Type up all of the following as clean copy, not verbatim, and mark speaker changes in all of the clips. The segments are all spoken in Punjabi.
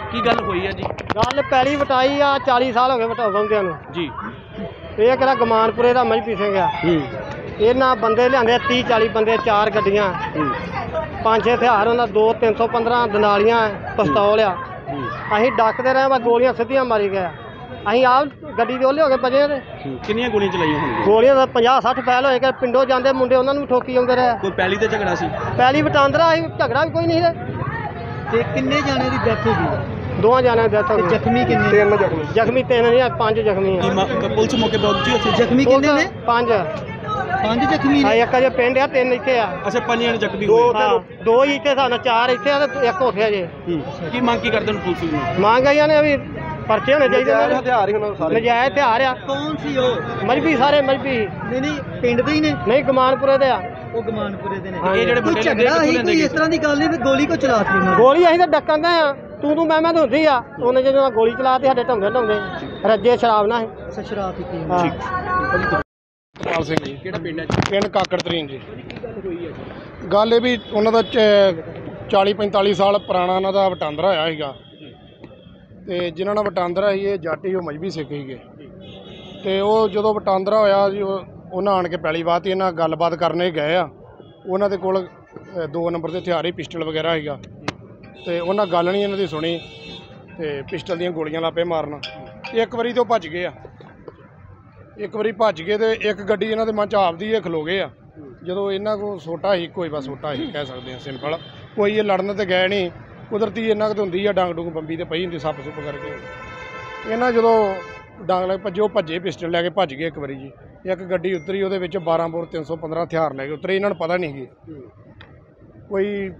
Speaker 1: की गल हुई है जी?
Speaker 2: गल पैली वटाई आ 40 साल हो गए वटाउंदियां नूं
Speaker 1: जी।
Speaker 2: ये किहड़ा गमानपुरे दा मजबी सिंह आ। इन्हां बंदे लिआंदे 30-40 बंदे, 4 गड्डियां, 5-6 हथियार, उन्हां 200-315 दनालियां, पिस्तौल आ। असीं डकदे रहे, बस गोलियां सीधियां मारी गए। असीं आप गड्डी दे ओले हो गए बजे दे।
Speaker 1: कितनियां गोलियां चलाईयां होणगीਆਂ?
Speaker 2: गोलियां 50-60 फैल होए कि पिंडों जांदे मुंडे उन्हां नूं ठोकी आउंदे रहे।
Speaker 1: कोई पैली ते झगड़ा सी?
Speaker 2: पैली वटांदरा असीं, झगड़ा भी कोई नहीं है।
Speaker 3: ते किन्ने जाने दी डेथ हो गई?
Speaker 2: 2 जाने दी डेथ हो गई।
Speaker 3: जख्मी किन्ने?
Speaker 2: 3 जख्मी। जख्मी 3 नहीं, 5 जख्मी है।
Speaker 1: पुलिस मौके पर पहुंची उत्थे?
Speaker 3: जख्मी किन्ने ने?
Speaker 2: 5
Speaker 3: जख्मी
Speaker 2: ने। एक अजे पिंड आ, 3 इत्थे आ।
Speaker 1: अच्छा, 5 जने जख्मी होए?
Speaker 2: 2 ही इत्थे सन, 4 इत्थे आ ते 1 उठिया जे।
Speaker 1: की मांग की करदे ने पुलिस नूं?
Speaker 2: मांग आईयां ने भी परचे होने चाहिए।
Speaker 1: हथियार ही होना सारे
Speaker 2: नजायज हथियार आ।
Speaker 3: कौन सी हो?
Speaker 2: मजबी, सारे मजबी।
Speaker 3: नहीं पिंड दे ही ने?
Speaker 2: नहीं, गमानपुरे दे आ।
Speaker 3: वो गमानपुरे दे ने।
Speaker 2: ये
Speaker 1: जेड़े
Speaker 3: कोई झगड़ा ही कोई इस तरह दी गल नहीं गोली को चलाती उन्होंने?
Speaker 2: गोली असीं तां डक्कन दे आ, तू मैं तो ਹੁੰਦੀ ਆ। ਉਹਨੇ ਜਦੋਂ ਗੋਲੀ ਚਲਾਤੀ ਸਾਡੇ ਢੰਗੇ ਰੱਜੇ ਸ਼ਰਾਬ ਨਾਲ।
Speaker 3: अच्छा शराब पीती है।
Speaker 2: ਹਾਂ।
Speaker 4: ਪਾਲ ਸਿੰਘ ਜੀ।
Speaker 1: ਕਿਹੜਾ ਪਿੰਡ ਹੈ?
Speaker 4: ਪਿੰਡ ਕਾਕੜ ਤਰੀਨ ਜੀ।
Speaker 1: ਕੀ ਗੱਲ ਹੋਈ ਹੈ ਜੀ?
Speaker 4: ਗੱਲ ਇਹ ਵੀ ਉਹਨਾਂ ਦਾ 40-45 ਸਾਲ ਪੁਰਾਣਾ ਉਹਨਾਂ ਦਾ ਵਟਾਂਦਰਾ ਹੋਇਆ ਸੀਗਾ, ਤੇ ਜਿਨ੍ਹਾਂ ਨਾਲ ਵਟਾਂਦਰਾ ਸੀ ਇਹ ਜੱਟ ਸੀ, ਉਹ ਮਜਬੀ ਸਿੱਖ ਸੀਗੇ। ਤੇ ਉਹ ਜਦੋਂ ਵਟਾਂਦਰਾ ਹੋਇਆ ਜੀ, ਉਹਨਾਂ ਆਣ ਕੇ ਪੈਲੀ ਵਾਹਤੀ, ਇਹਨਾਂ ਗੱਲਬਾਤ ਕਰਨੇ ਗਏ ਆ। ਉਹਨਾਂ ਦੇ ਕੋਲ 2 ਨੰਬਰ ਦੇ ਹਥਿਆਰ ਹੀ, ਪਿਸਟਲ ਵਗੈਰਾ ਸੀਗਾ, ਤੇ ਉਹਨਾਂ ਗੱਲ ਨਹੀਂ ਇਹਨਾਂ ਦੀ ਸੁਣੀ ਤੇ ਪਿਸਟਲ ਦੀਆਂ ਗੋਲੀਆਂ ਲਾਪੇ ਮਾਰਨ। ਇੱਕ ਵਾਰੀ ਤੋਂ ਭੱਜ ਗਏ ਆ, ਇੱਕ ਵਾਰੀ ਭੱਜ ਗਏ ਤੇ ਇੱਕ ਗੱਡੀ ਇਹਨਾਂ ਦੇ ਮਨ 'ਚ ਆਪਦੀ ਇਹ ਖਲੋ ਗਏ ਆ। ਜਦੋਂ ਇਹਨਾਂ ਕੋਲ ਸੋਟਾ ਹੀ, ਕੋਈ ਬਸ ਸੋਟਾ ਹੀ ਕਹਿ ਸਕਦੇ ਹਾਂ, ਸਿੰਪਲ। ਕੋਈ ਇਹ ਲੜਨ ਤੇ ਗਏ ਨਹੀਂ, ਕੁਦਰਤੀ ਇਹਨਾਂ ਕੋਲ ਹੁੰਦੀ ਆ ਡਾਂਗ ਡੂੰਗ ਬੰਬੀ ਤੇ ਪਈ ਹੁੰਦੀ, ਸੱਪ ਸੁੱਪ ਕਰਕੇ। ਇਹਨਾਂ ਜਦੋਂ ਡਾਂਗ ਲੈ ਭੱਜੇ, ਉਹ ਭੱਜੇ ਪਿਸਟਲ ਲੈ ਕੇ ਭੱਜ ਗਏ। ਇੱਕ ਵਾਰੀ ਜੀ ਇੱਕ ਗੱਡੀ ਉਤਰੀ, ਉਹਦੇ ਵਿੱਚ 12 ਬੋਰ 315 ਹਥਿਆਰ ਲੈ ਕੇ ਉਤਰੇ। ਇਹਨਾਂ ਨੂੰ ਪਤਾ ਨਹੀਂ ਸੀ ਕੋਈ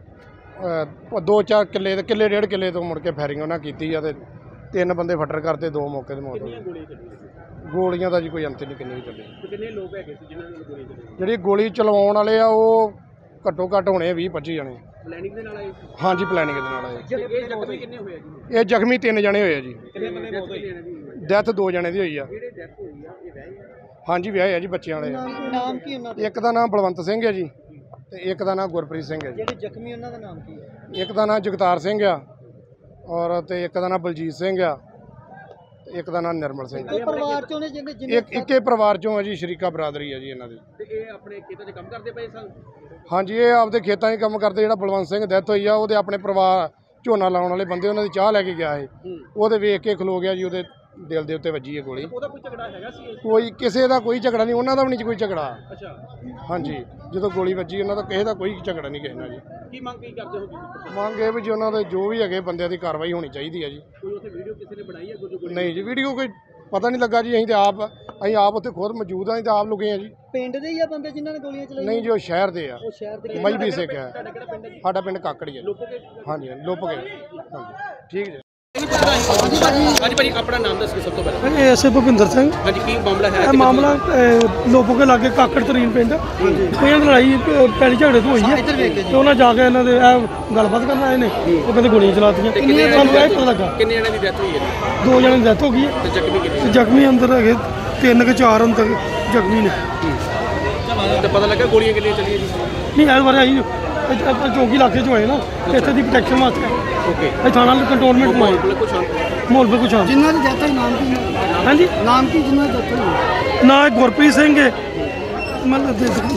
Speaker 4: 2-4 ਕਿੱਲੇ ਤੇ ਕਿੱਲੇ 1.5 ਕਿੱਲੇ ਤੋਂ ਮੁੜ ਕੇ ਫਾਇਰਿੰਗ ਉਹਨਾਂ ਕੀਤੀ ਆ, ਤੇ 3 ਬੰਦੇ ਫੱਟਰ ਕਰਤੇ, 2 ਮੌਕੇ ਤੇ ਮੌਤ ਹੋ ਗਈ। ਗੋਲੀਆਂ ਦਾ ਜੀ ਕੋਈ ਅੰਤ ਨਹੀਂ ਕਿੰਨੇ ਵੀ ਚੱਲੇ।
Speaker 1: ਕਿੰਨੇ ਲੋਕ ਹੈਗੇ ਸੀ ਜਿਨ੍ਹਾਂ ਨਾਲ ਗੋਲੀ ਚੱਲੀ?
Speaker 4: ਜਿਹੜੀ ਗੋਲੀ ਚਲਵਾਉਣ ਵਾਲੇ ਆ ਉਹ ਘੱਟੋ ਘੱਟ ਹੋਣੇ 20-25 ਜਣੇ।
Speaker 1: ਪਲੈਨਿੰਗ ਦੇ ਨਾਲ ਆਏ?
Speaker 4: ਹਾਂਜੀ, ਪਲੈਨਿੰਗ ਦੇ ਨਾਲ ਆਏ।
Speaker 1: ਇਹ ਜ਼ਖਮੀ ਕਿੰਨੇ ਹੋਏ ਆ ਜੀ?
Speaker 4: ਇਹ ਜ਼ਖਮੀ 3 ਜਣੇ ਹੋਏ ਆ ਜੀ।
Speaker 1: ਕਿੰਨੇ ਬੰਦੇ ਮੌਤ ਹੋਈ ਇਹਨਾਂ ਦੀ?
Speaker 4: ਡੈਥ 2 ਜਣੇ ਦੀ ਹੋਈ ਆ।
Speaker 1: ਜਿਹੜੇ ਡੈਥ ਹੋਈ ਆ ਇਹ ਵਿਆਹੇ ਆ?
Speaker 4: ਹਾਂਜੀ, ਵਿਆਹੇ ਆ ਜੀ, ਬੱਚਿਆਂ ਵਾਲੇ ਆ।
Speaker 3: नाम की उन्होंने?
Speaker 4: ਇੱਕ ਦਾ ਨਾਮ ਬਲਵੰਤ ਸਿੰਘ ਹੈ ਜੀ, ਤੇ ਇੱਕ ਦਾ ਨਾਮ ਗੁਰਪ੍ਰੀਤ ਸਿੰਘ ਹੈ ਜੀ।
Speaker 3: जेडे जख्मी उन्हों का नाम की है?
Speaker 4: ਇੱਕ ਦਾ ਨਾਮ ਜਗਤਾਰ ਸਿੰਘ ਆ, ਔਰ ਤੇ ਇੱਕ ਦਾ ਨਾਮ ਬਲਜੀਤ ਸਿੰਘ ਆ, ਤੇ ਇੱਕ ਦਾ ਨਾਮ ਨਿਰਮਲ ਸਿੰਘ।
Speaker 3: ਇਹ ਪਰਿਵਾਰ ਚੋਂ ਨੇ ਜਿਹਨੇ
Speaker 4: ਇੱਕੇ ਪਰਿਵਾਰ ਚੋਂ ਆ ਜੀ, ਸ਼ਰੀਕਾ ਬਰਾਦਰੀ ਆ ਜੀ ਇਹਨਾਂ ਦੀ।
Speaker 1: ਤੇ ਇਹ ਆਪਣੇ ਖੇਤਾਂ 'ਚ ਕੰਮ ਕਰਦੇ ਪਏ ਸਨ?
Speaker 4: ਹਾਂਜੀ, ਇਹ ਆਪਦੇ ਖੇਤਾਂ 'ਚ ਕੰਮ ਕਰਦੇ। ਜਿਹੜਾ ਬਲਵੰਤ ਸਿੰਘ ਡੈਥ ਹੋਈ ਆ, ਉਹਦੇ ਆਪਣੇ ਪਰਿਵਾਰ ਝੋਨਾ ਲਾਉਣ ਵਾਲੇ ਬੰਦੇ, ਉਹਨਾਂ ਦੀ ਚਾਹ ਲੈ ਕੇ ਗਿਆ ਇਹ, ਉਹਦੇ ਵੇਖ ਕੇ ਖਲੋ ਗਿਆ ਜੀ, ਉਹਦੇ ਦਿਲ ਦੇ ਉੱਤੇ ਵੱਜੀ ਹੈ ਗੋਲੀ।
Speaker 1: ਉਹਦਾ ਕੋਈ ਝਗੜਾ ਹੈਗਾ ਸੀ?
Speaker 4: ਕੋਈ ਕਿਸੇ ਦਾ ਕੋਈ ਝਗੜਾ ਨਹੀਂ, ਉਹਨਾਂ ਦਾ ਵੀ ਨਹੀਂ ਕੋਈ ਝਗੜਾ।
Speaker 1: ਅੱਛਾ।
Speaker 4: ਹਾਂਜੀ, ਜਦੋਂ ਗੋਲੀ ਵੱਜੀ ਉਹਨਾਂ ਦਾ ਕਿਸੇ ਦਾ ਕੋਈ ਝਗੜਾ ਨਹੀਂ ਕਿਸੇ ਨਾਲ ਜੀ।
Speaker 1: ਕੀ ਮੰਗ ਕੀ ਕਰਦੇ ਹੋ ਤੁਸੀਂ?
Speaker 4: ਮੰਗ ਇਹ ਵੀ ਜੀ ਉਹਨਾਂ ਦੇ ਜੋ ਵੀ ਹੈਗੇ ਬੰਦਿਆਂ ਦੀ ਕਾਰਵਾਈ ਹੋਣੀ ਚਾਹੀਦੀ ਹੈ ਜੀ।
Speaker 1: ਕੋਈ ਉੱਥੇ ਵੀਡੀਓ ਕਿਸੇ ਨੇ ਬਣਾਈ ਹੈ ਕੋਈ?
Speaker 4: ਨਹੀਂ ਜੀ, ਵੀਡੀਓ ਕੋਈ ਪਤਾ ਨਹੀਂ ਲੱਗਾ ਜੀ। ਅਸੀਂ ਆਪ ਉੱਥੇ ਖੁਦ ਮੌਜੂਦ ਆਂ, ਅਸੀਂ ਤਾਂ ਆਪ ਲੁਕੇ ਆ ਜੀ।
Speaker 3: ਪਿੰਡ ਦੇ ਹੀ ਆ ਬੰਦੇ ਜਿਨ੍ਹਾਂ ਨੇ ਗੋਲੀਆਂ ਚਲਾਈਆਂ?
Speaker 4: ਨਹੀਂ ਜੀ, ਉਹ ਸ਼ਹਿਰ ਦੇ ਆ,
Speaker 3: ਉਹ ਸ਼ਹਿਰ ਦੇ।
Speaker 4: ਮਜਬੀ ਸਿੱਖ ਹੈ।
Speaker 1: ਤੁਹਾਡਾ ਕਿਹੜਾ ਪਿੰਡ ਹੈ ਜੀ?
Speaker 4: ਸਾਡਾ ਪਿੰਡ ਕਾਕੜੀ ਹੈ।
Speaker 1: ਲੋਪੋਗੇ?
Speaker 4: ਹਾਂਜੀ, ਲੁੱਪ ਗਏ। ਹਾਂਜੀ, ਠੀਕ ਜੀ।
Speaker 1: ਹਾਂਜੀ ਭਾਜੀ, ਆਪਣਾ ਨਾਮ ਦੱਸੋ ਸਭ ਤੋਂ ਪਹਿਲਾਂ।
Speaker 2: ਐਸੇ ਭੁਪਿੰਦਰ ਸਿੰਘ।
Speaker 1: ਹਾਂਜੀ, ਕੀ ਮਾਮਲਾ ਹੈ?
Speaker 2: ਇਹ ਮਾਮਲਾ ਲੋਪੋ ਕੇ ਲਾਗੇ ਕਾਕੜ ਤਰੀਨ ਪਿੰਡ, ਇਹਨਾਂ ਦੀ ਲੜਾਈ ਪੈਲੀ ਝਗੜੇ ਤੋਂ ਹੋਈ ਹੈ, ਤੇ ਉਹਨਾਂ ਜਾ ਕੇ ਇਹਨਾਂ ਦੇ ਇਹ ਗੱਲਬਾਤ ਕਰਨ ਆਏ ਨੇ। ਉਹ ਕਹਿੰਦੇ ਗੋਲੀਆਂ ਚਲਾਤੀਆਂ। ਸਾਨੂੰ ਇਹ ਪਤਾ ਲੱਗਾ
Speaker 1: ਕਿੰਨੇ ਜਣਿਆਂ ਦੀ ਡੈਥ ਹੋਈ ਹੈ?
Speaker 2: 2 ਜਣਿਆਂ ਦੀ ਡੈਥ ਹੋ ਗਈ ਹੈ,
Speaker 1: ਤੇ ਜ਼ਖਮੀ ਕਿੰਨੇ?
Speaker 2: ਤੇ ਜ਼ਖਮੀ ਅੰਦਰ ਹੈਗੇ 3 ਕਿ 4 ਅੰਦਰ ਜ਼ਖਮੀ ਨੇ।
Speaker 1: ਤੇ ਪਤਾ ਲੱਗਾ ਗੋਲੀਆਂ ਕਿੰਨੀਆਂ ਚੱਲੀਆਂ ਜੀ?
Speaker 2: ਨਹੀਂ, ਇਸ ਬਾਰੇ ਆਈ ਆਪਾਂ ਚੌਕੀ ਇਲਾਕੇ 'ਚ ਹੋਏ ਨਾ, ਇੱਥੇ ਦੀ ਪ੍ਰੋਟੈਕਸ਼ਨ ਵਾਸਤੇ
Speaker 1: ਓਕੇ।
Speaker 2: ਇਹ ਥਾਣਾ ਕੰਟਰੋਲਮੈਂਟ ਮਾਹੌਲ
Speaker 1: ਬਿਲਕੁਲ ਸ਼ਾਂਤ।
Speaker 2: ਬਿਲਕੁਲ ਸ਼ਾਂਤ।
Speaker 3: ਜਿਨ੍ਹਾਂ ਦੀ ਡੈਥ ਹੋਈ ਨਾਮ ਕੀ?
Speaker 2: ਹਾਂਜੀ,
Speaker 3: ਨਾਮ ਕੀ ਜਿਨ੍ਹਾਂ ਦੀ ਡੈਥ ਹੋਈ?
Speaker 2: ਨਾ ਗੁਰਪ੍ਰੀਤ ਸਿੰਘ ਹੈ, ਮਤਲਬ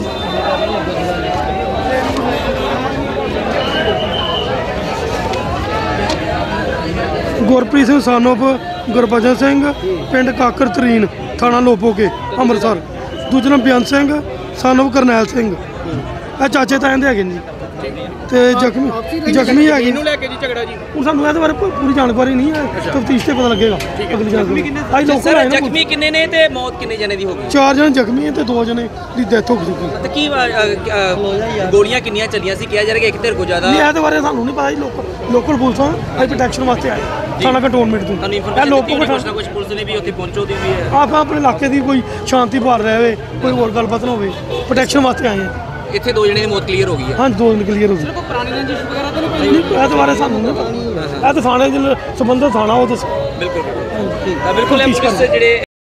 Speaker 2: ਗੁਰਪ੍ਰੀਤ ਸਿੰਘ ਸਾਨੋਪ ਗੁਰਬਚਨ ਸਿੰਘ, ਪਿੰਡ ਕਾਕਰ ਤਰੀਨ, ਥਾਣਾ ਲੋਪੋਕੇ, ਅੰਮ੍ਰਿਤਸਰ। ਦੂਜਾ ਨਾਮ ਬਿਆਨ ਸਿੰਘ ਸਾਨੋਪ ਕਰਨੈਲ ਸਿੰਘ। ਇਹ ਚਾਚੇ ਤਾਇਆਂ ਦੇ ਹੈਗੇ ਨੇ ਜੀ। ਤੇ ਜ਼ਖਮੀ ਹੈਗੇ।
Speaker 1: ਇਹਨੂੰ ਲੈ ਕੇ ਜੀ ਝਗੜਾ ਜੀ?
Speaker 2: ਹੁਣ ਸਾਨੂੰ ਇਹਦੇ ਬਾਰੇ ਪੂਰੀ ਜਾਣਕਾਰੀ ਨਹੀਂ ਹੈ, ਤਫਤੀਸ਼ ਤੇ ਪਤਾ ਲੱਗੇਗਾ। ਅਗਲੀ ਜਾਣਕਾਰੀ ਅੱਜ ਲੋਕਲ ਆਏ ਨਾ।
Speaker 5: ਜ਼ਖਮੀ ਕਿੰਨੇ ਨੇ ਤੇ ਮੌਤ ਕਿੰਨੇ ਜਣੇ ਦੀ ਹੋ ਗਈ?
Speaker 2: 4 ਜਣੇ ਜ਼ਖਮੀ ਹੈ ਤੇ 2 ਜਣੇ ਦੀ ਡੈਥ ਹੋ ਚੁੱਕੀ।
Speaker 5: ਤੇ ਕੀ ਗੋਲੀਆਂ ਕਿੰਨੀਆਂ ਚੱਲੀਆਂ ਸੀ? ਕਿਹਾ ਜਾ ਰਿਹਾ ਕਿ ਇੱਕ ਧਿਰ ਕੋ ਜ਼ਿਆਦਾ?
Speaker 2: ਨਹੀਂ, ਇਹਦੇ ਬਾਰੇ ਸਾਨੂੰ ਨਹੀਂ ਪਤਾ ਜੀ। ਲੋਕਲ ਪੁਲਿਸ ਆ, ਅਸੀਂ ਪ੍ਰੋਟੈਕਸ਼ਨ ਵਾਸਤੇ ਆਏ ਥਾਣਾ ਕੰਟਰੋਲਮੈਂਟ ਤੋਂ।
Speaker 5: ਤੁਹਾਨੂੰ
Speaker 2: ਇਹ
Speaker 5: ਇਨਫੋਰਮੇਸ਼ਨ
Speaker 2: ਲੋਕਲ
Speaker 5: ਦਿੱਤੀ ਕੁਛ ਨਾ ਕੁਛ ਪੁਲਿਸ ਨੇ ਵੀ ਉੱਥੇ ਪਹੁੰਚੋ ਦੀ ਵੀ ਹੈ?
Speaker 2: ਆਪਾਂ ਆਪਣੇ ਇਲਾਕੇ ਦੀ ਕੋਈ ਸ਼ਾਂਤੀ ਭਾਲ ਰਿਹਾ ਹੋਵੇ, ਕੋਈ ਹੋਰ ਗੱਲਬਾਤ ਨਾ ਹੋਵੇ, ਪ੍ਰੋਟੈਕਸ਼ਨ ਵਾਸਤੇ ਆਏ ਹਾਂ।
Speaker 5: ਇੱਥੇ 2 ਜਣੇ ਦੀ ਮੌਤ ਕਲੀਅਰ ਹੋ ਗਈ ਹੈ?
Speaker 2: ਹਾਂ, 2 ਦਿਨ ਕਲੀਅਰ ਹੋ ਗਈ।
Speaker 5: ਕੋਈ ਪੁਰਾਣੀ ਰੰਜਿਸ਼ ਵਗੈਰਾ ਤਾਂ
Speaker 2: ਨਹੀਂ, ਇਹਦੇ ਬਾਰੇ ਸਾਨੂੰ ਨਹੀਂ ਪਤਾ। ਇਹ ਤਾਂ ਥਾਣੇ ਦੇ ਸੰਬੰਧਿਤ ਥਾਣਾ, ਉਹ ਦੱਸੋ।
Speaker 5: ਬਿਲਕੁਲ ਬਿਲਕੁਲ। ਇਹ ਪੁਲਿਸ ਜਿਹੜੇ